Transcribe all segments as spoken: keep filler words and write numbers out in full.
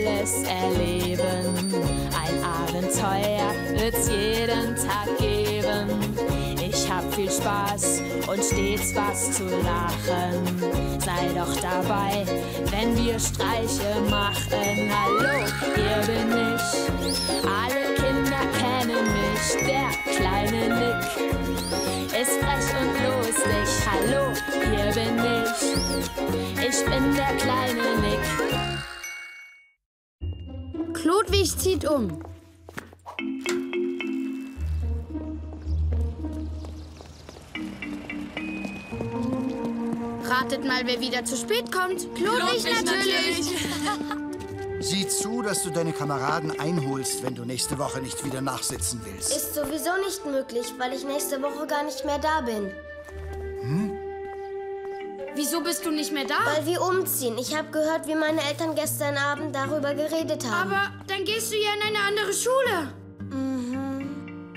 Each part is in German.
alles erleben. Ein Abenteuer wird's jeden Tag geben. Ich hab viel Spaß und stets was zu lachen. Sei doch dabei, wenn wir Streiche machen. Hallo, hier bin ich. Alle Kinder kennen mich. Der kleine Nick ist frech und lustig. Hallo, hier bin ich. Ich bin der kleine Nick. Chlodwig zieht um. Ratet mal, wer wieder zu spät kommt. Chlodwig natürlich. Sieh zu, dass du deine Kameraden einholst, wenn du nächste Woche nicht wieder nachsitzen willst. Ist sowieso nicht möglich, weil ich nächste Woche gar nicht mehr da bin. Hm? Wieso bist du nicht mehr da? Weil wir umziehen. Ich habe gehört, wie meine Eltern gestern Abend darüber geredet haben. Aber dann gehst du ja in eine andere Schule. Mhm.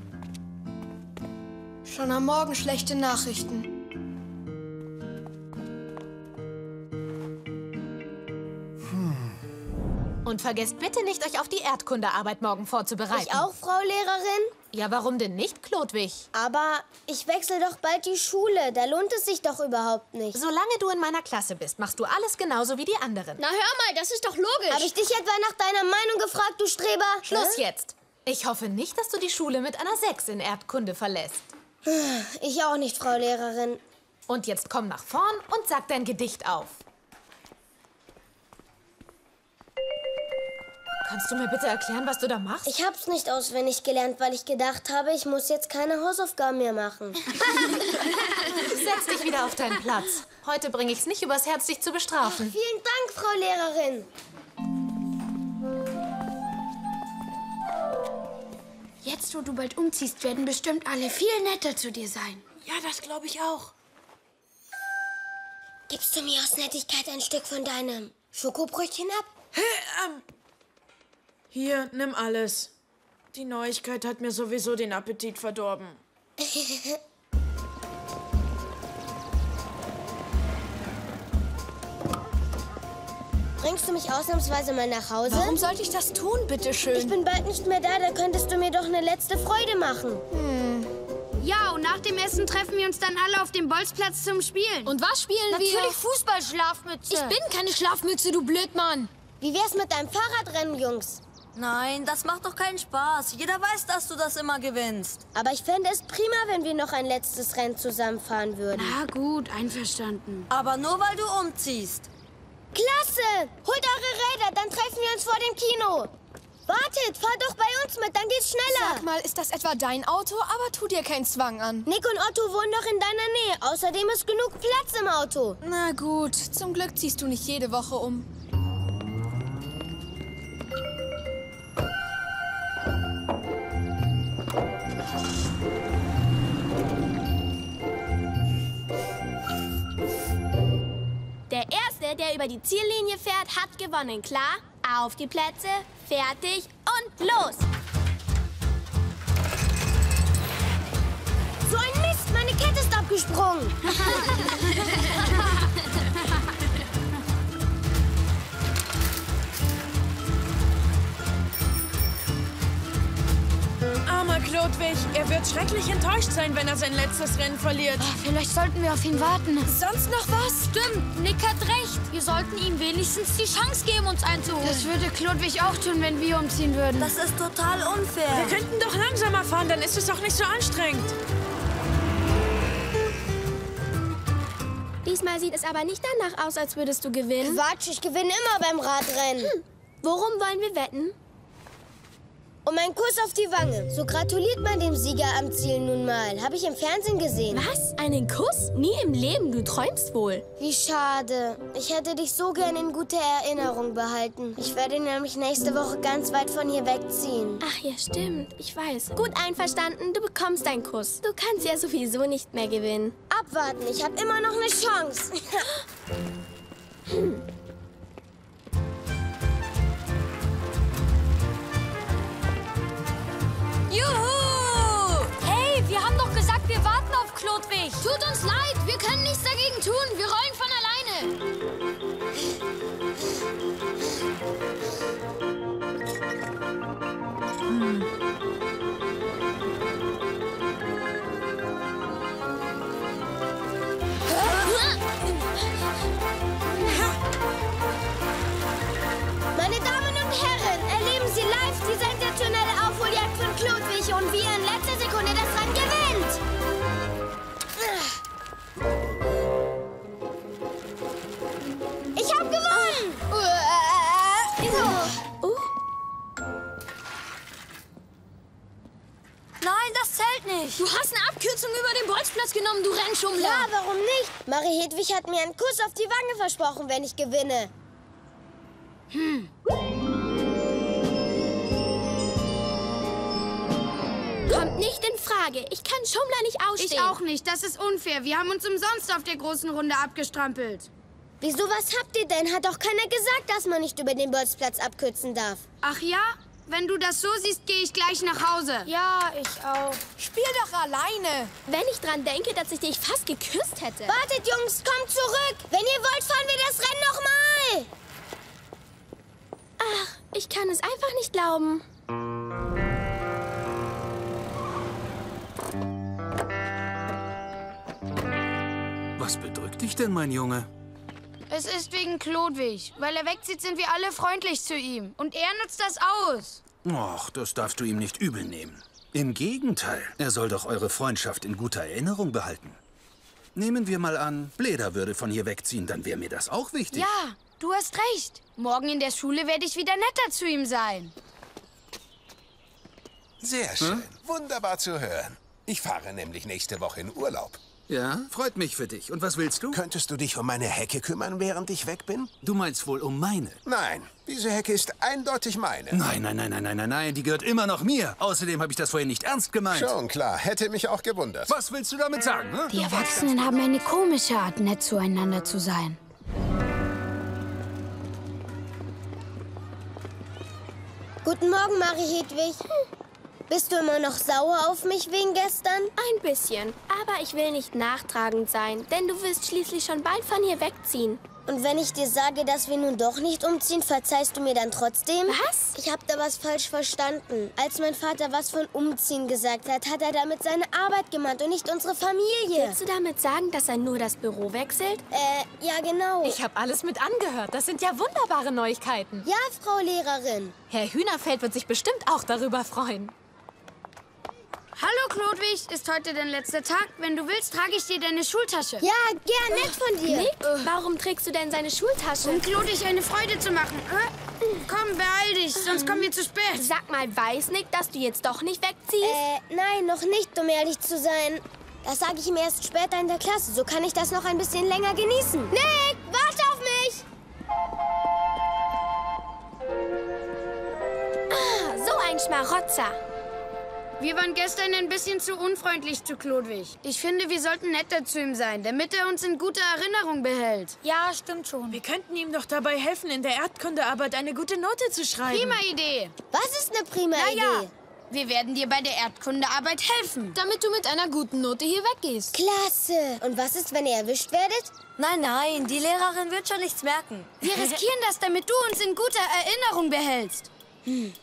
Schon am Morgen schlechte Nachrichten. Und vergesst bitte nicht, euch auf die Erdkundearbeit morgen vorzubereiten. Ich auch, Frau Lehrerin? Ja, warum denn nicht, Chlodwig? Aber ich wechsle doch bald die Schule. Da lohnt es sich doch überhaupt nicht. Solange du in meiner Klasse bist, machst du alles genauso wie die anderen. Na hör mal, das ist doch logisch. Habe ich dich etwa nach deiner Meinung gefragt, du Streber? Schluss jetzt. Ich hoffe nicht, dass du die Schule mit einer sechs in Erdkunde verlässt. Ich auch nicht, Frau Lehrerin. Und jetzt komm nach vorn und sag dein Gedicht auf. Kannst du mir bitte erklären, was du da machst? Ich hab's nicht auswendig gelernt, weil ich gedacht habe, ich muss jetzt keine Hausaufgaben mehr machen. Setz dich wieder auf deinen Platz. Heute bringe ich's nicht übers Herz, dich zu bestrafen. Ach, vielen Dank, Frau Lehrerin. Jetzt, wo du bald umziehst, werden bestimmt alle viel netter zu dir sein. Ja, das glaube ich auch. Gibst du mir aus Nettigkeit ein Stück von deinem Schokobrötchen ab? Hey, ähm... Hier, nimm alles. Die Neuigkeit hat mir sowieso den Appetit verdorben. Bringst du mich ausnahmsweise mal nach Hause? Warum sollte ich das tun, bitteschön? Ich bin bald nicht mehr da, da könntest du mir doch eine letzte Freude machen. Hm. Ja, und nach dem Essen treffen wir uns dann alle auf dem Bolzplatz zum Spielen. Und was spielen wir? Natürlich Fußballschlafmütze. Ich bin keine Schlafmütze, du Blödmann. Wie wär's mit deinem Fahrradrennen, Jungs? Nein, das macht doch keinen Spaß. Jeder weiß, dass du das immer gewinnst. Aber ich fände es prima, wenn wir noch ein letztes Rennen zusammenfahren würden. Na gut, einverstanden. Aber nur, weil du umziehst. Klasse! Holt eure Räder, dann treffen wir uns vor dem Kino. Wartet, fahrt doch bei uns mit, dann geht's schneller. Sag mal, ist das etwa dein Auto? Aber tu dir keinen Zwang an. Nick und Otto wohnen doch in deiner Nähe. Außerdem ist genug Platz im Auto. Na gut, zum Glück ziehst du nicht jede Woche um. Der Erste, der über die Ziellinie fährt, hat gewonnen, klar? Auf die Plätze, fertig und los! So ein Mist, meine Kette ist abgesprungen. Armer Chlodwig, er wird schrecklich enttäuscht sein, wenn er sein letztes Rennen verliert. Oh, vielleicht sollten wir auf ihn warten. Sonst noch was? Stimmt, Nick hat recht. Wir sollten ihm wenigstens die Chance geben, uns einzuholen. Das würde Chlodwig auch tun, wenn wir umziehen würden. Das ist total unfair. Wir könnten doch langsamer fahren, dann ist es auch nicht so anstrengend. Diesmal sieht es aber nicht danach aus, als würdest du gewinnen. Quatsch, ich gewinne immer beim Radrennen. Hm. Worum wollen wir wetten? Um einen Kuss auf die Wange. So gratuliert man dem Sieger am Ziel nun mal. Habe ich im Fernsehen gesehen. Was? Einen Kuss? Nie im Leben, du träumst wohl. Wie schade. Ich hätte dich so gern in guter Erinnerung behalten. Ich werde nämlich nächste Woche ganz weit von hier wegziehen. Ach ja, stimmt. Ich weiß. Gut einverstanden, du bekommst einen Kuss. Du kannst ja sowieso nicht mehr gewinnen. Abwarten, ich habe immer noch eine Chance. hm. Juhu! Hey, wir haben doch gesagt, wir warten auf Chlodwig. Tut uns leid, wir können nichts dagegen tun. Wir rollen von alleine. Du hast eine Abkürzung über den Bolzplatz genommen, du Rennschummler. Ja, warum nicht? Marie Hedwig hat mir einen Kuss auf die Wange versprochen, wenn ich gewinne. Hm. Kommt nicht in Frage. Ich kann Schummler nicht ausstehen. Ich auch nicht. Das ist unfair. Wir haben uns umsonst auf der großen Runde abgestrampelt. Wieso, was habt ihr denn? Hat doch keiner gesagt, dass man nicht über den Bolzplatz abkürzen darf. Ach ja? Wenn du das so siehst, gehe ich gleich nach Hause. Ja, ich auch. Spiel doch alleine. Wenn ich dran denke, dass ich dich fast geküsst hätte. Wartet, Jungs, kommt zurück. Wenn ihr wollt, fahren wir das Rennen nochmal. Ach, ich kann es einfach nicht glauben. Was bedrückt dich denn, mein Junge? Es ist wegen Klodwig. Weil er wegzieht, sind wir alle freundlich zu ihm. Und er nutzt das aus. Och, das darfst du ihm nicht übel nehmen. Im Gegenteil, er soll doch eure Freundschaft in guter Erinnerung behalten. Nehmen wir mal an, Bleder würde von hier wegziehen, dann wäre mir das auch wichtig. Ja, du hast recht. Morgen in der Schule werde ich wieder netter zu ihm sein. Sehr schön. Hm? Wunderbar zu hören. Ich fahre nämlich nächste Woche in Urlaub. Ja, freut mich für dich. Und was willst du? Könntest du dich um meine Hecke kümmern, während ich weg bin? Du meinst wohl um meine? Nein, diese Hecke ist eindeutig meine. Nein, nein, nein, nein, nein, nein, nein, die gehört immer noch mir. Außerdem habe ich das vorhin nicht ernst gemeint. Schon klar, hätte mich auch gewundert. Was willst du damit sagen? Hm? Die Erwachsenen haben eine komische Art, nett zueinander zu sein. Guten Morgen, Marie Hedwig. Bist du immer noch sauer auf mich wegen gestern? Ein bisschen. Aber ich will nicht nachtragend sein, denn du wirst schließlich schon bald von hier wegziehen. Und wenn ich dir sage, dass wir nun doch nicht umziehen, verzeihst du mir dann trotzdem? Was? Ich habe da was falsch verstanden. Als mein Vater was von Umziehen gesagt hat, hat er damit seine Arbeit gemeint und nicht unsere Familie. Willst du damit sagen, dass er nur das Büro wechselt? Äh, ja genau. Ich habe alles mit angehört. Das sind ja wunderbare Neuigkeiten. Ja, Frau Lehrerin. Herr Hühnerfeld wird sich bestimmt auch darüber freuen. Hallo, Klodwig. Ist heute dein letzter Tag? Wenn du willst, trage ich dir deine Schultasche. Ja, gern, nett von dir. Nick, warum trägst du denn seine Schultasche? Um Klodwig eine Freude zu machen. Komm, beeil dich, sonst kommen wir zu spät. Sag mal, weiß Nick, dass du jetzt doch nicht wegziehst? Äh, nein, noch nicht, um ehrlich zu sein. Das sage ich ihm erst später in der Klasse. So kann ich das noch ein bisschen länger genießen. Nick, warte auf mich! Ah, so ein Schmarotzer. Wir waren gestern ein bisschen zu unfreundlich zu Klodwig. Ich finde, wir sollten netter zu ihm sein, damit er uns in guter Erinnerung behält. Ja, stimmt schon. Wir könnten ihm doch dabei helfen, in der Erdkundearbeit eine gute Note zu schreiben. Prima Idee. Was ist eine prima Na Idee? ja, wir werden dir bei der Erdkundearbeit helfen. Damit du mit einer guten Note hier weggehst. Klasse. Und was ist, wenn ihr erwischt werdet? Nein, nein, die Lehrerin wird schon nichts merken. Wir riskieren das, damit du uns in guter Erinnerung behältst. Hm.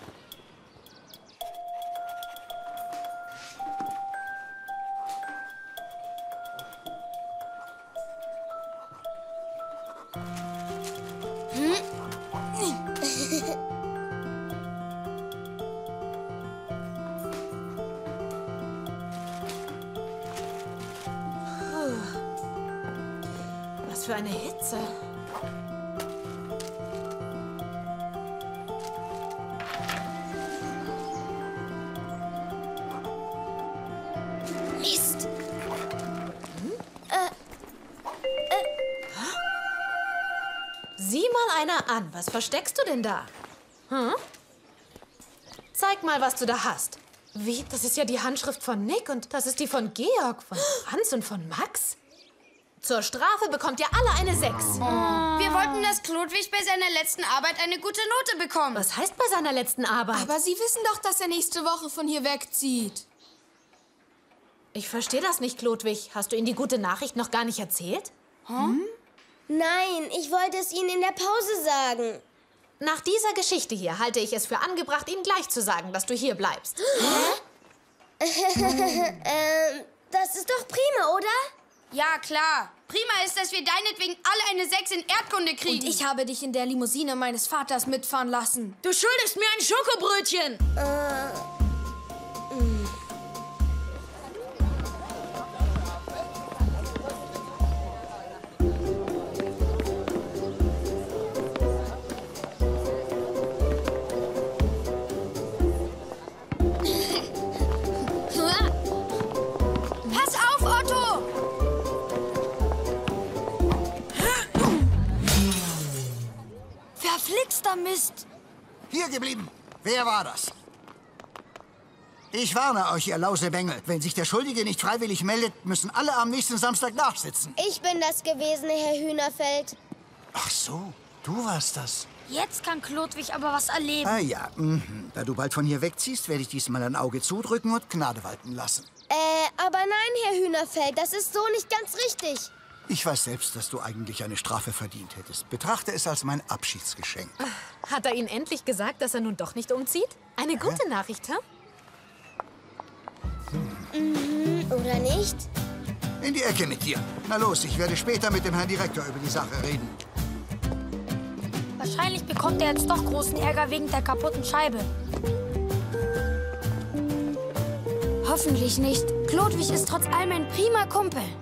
Was für eine Hitze. Mist. Hm? Äh. Äh. Sieh mal einer an. Was versteckst du denn da? Hm? Zeig mal, was du da hast. Wie? Das ist ja die Handschrift von Nick und das ist die von Georg, von Franz und von Max. Zur Strafe bekommt ihr alle eine Sechs. Oh. Wir wollten, dass Klodwig bei seiner letzten Arbeit eine gute Note bekommt. Was heißt bei seiner letzten Arbeit? Aber Sie wissen doch, dass er nächste Woche von hier wegzieht. Ich verstehe das nicht, Klodwig. Hast du ihm die gute Nachricht noch gar nicht erzählt? Hm? Nein, ich wollte es Ihnen in der Pause sagen. Nach dieser Geschichte hier halte ich es für angebracht, ihm gleich zu sagen, dass du hier bleibst. Hä? ähm, das ist doch prima, oder? Ja, klar. Prima ist, dass wir deinetwegen alle eine Sechs in Erdkunde kriegen. Und ich habe dich in der Limousine meines Vaters mitfahren lassen. Du schuldest mir ein Schokobrötchen. Äh, mh. Verflixter Mist. Hier geblieben. Wer war das? Ich warne euch, ihr Lausebengel. Wenn sich der Schuldige nicht freiwillig meldet, müssen alle am nächsten Samstag nachsitzen. Ich bin das gewesen, Herr Hühnerfeld. Ach so, du warst das. Jetzt kann Klodwig aber was erleben. Ah ja, mhm. Da du bald von hier wegziehst, werde ich diesmal ein Auge zudrücken und Gnade walten lassen. Äh, aber nein, Herr Hühnerfeld, das ist so nicht ganz richtig. Ich weiß selbst, dass du eigentlich eine Strafe verdient hättest. Betrachte es als mein Abschiedsgeschenk. Hat er Ihnen endlich gesagt, dass er nun doch nicht umzieht? Eine Hä? gute Nachricht, hm? Mhm, oder nicht? In die Ecke mit dir. Na los, ich werde später mit dem Herrn Direktor über die Sache reden. Wahrscheinlich bekommt er jetzt doch großen Ärger wegen der kaputten Scheibe. Hoffentlich nicht. Klodwig ist trotz allem ein prima Kumpel.